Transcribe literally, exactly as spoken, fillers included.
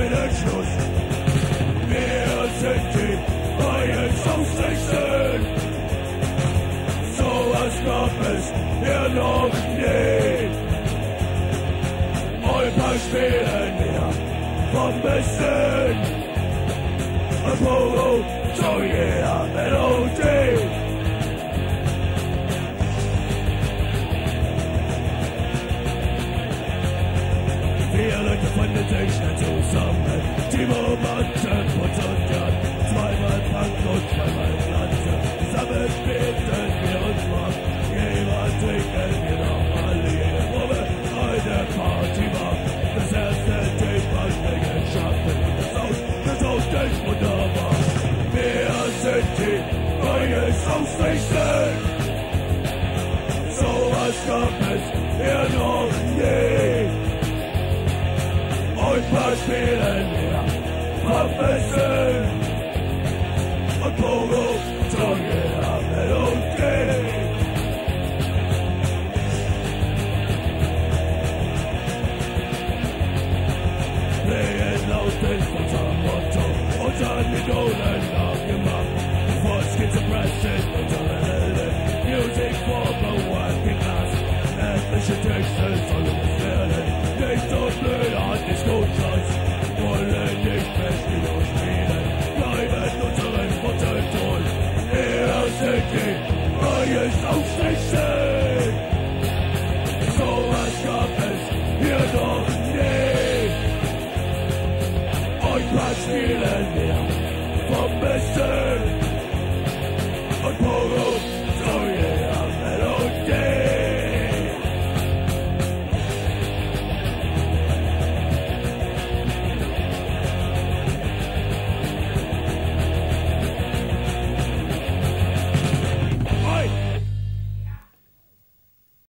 den Entschluss. Wir sind die neuen Songstrechen. Sowas gab es hier noch nie. Heute spielen wir vom Besten. Apollo zu jeder Melodie. Vier Leute finden sich schnell zusammen. Timo, Mann, Putz und Jan. Zweimal Punk und zweimal Glanze. Zusammen beten wir uns mal. Jemand trinken wir noch alle jede Probe. Eine Party macht. Das erste Ding, was wir geschafft haben. Das Haus, das Haus ist wunderbar. Wir sind die neue Songstrechen. So was gab es hier noch nie. Heute spielen wir Waffen und Pogo zu jeder Melodie. Playen laut ist unser Motto, unser Idolen nachgemacht. Before Schizophrenic, unsere Helden, Music for the working class. Etliche Texte sollen es werden, nicht so blöd.